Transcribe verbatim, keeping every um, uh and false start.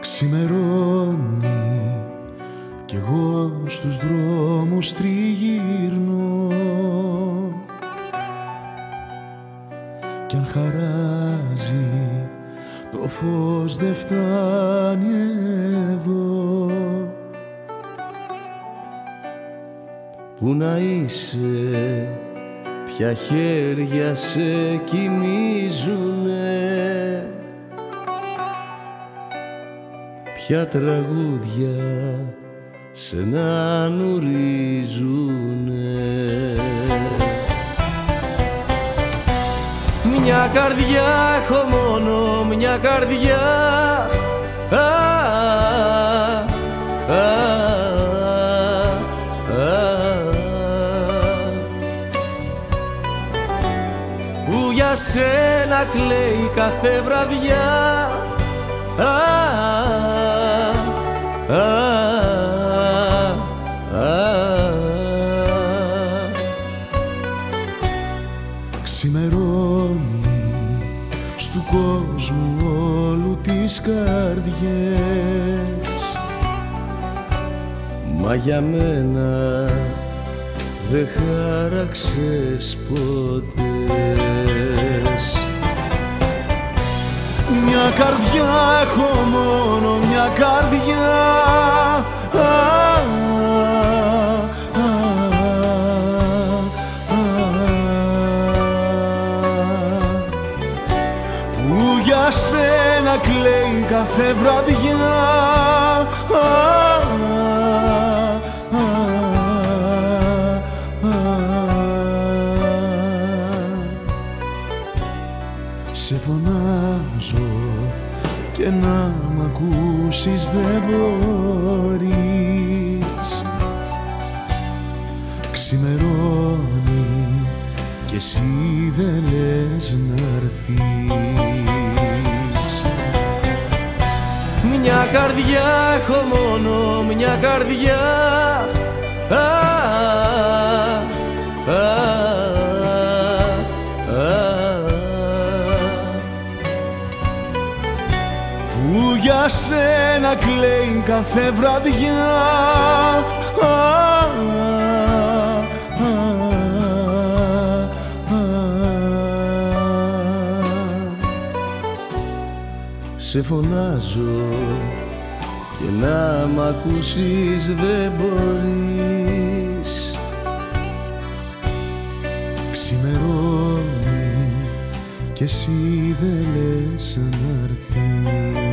Ξημερώνει κι εγώ στους δρόμους τριγυρνώ, κι αν χαράζει το φως δεν φτάνει εδώ. Πού να είσαι, ποια χέρια σε κοιμίζουνε, ποια τραγούδια σε να νουρίζουνε. Μια καρδιά έχω μόνο, μια καρδιά, α, α, α, που για σένα κλαίει κάθε βραδιά, α, α, α. Ξημερώνει στου κόσμου όλου τις καρδιές, μα για μένα δε χάραξες ποτέ. Μια καρδιά έχω μόνο, μια καρδιά, α, α, α, που για σένα κλαίει κάθε βραδιά, α, σε φωνάζω και να μ' ακούσεις δεν μπορείς. Ξημερώνει κι εσύ δεν λες να'ρθείς. Μια καρδιά έχω μόνο, μια καρδιά, α, α, που για σένα κλαίει κάθε βραδιά, α, α, α, α. Σε φωνάζω και να μ' ακούσεις δεν μπορείς. Ξημερώνει κι εσύ δεν λες να'ρθείς.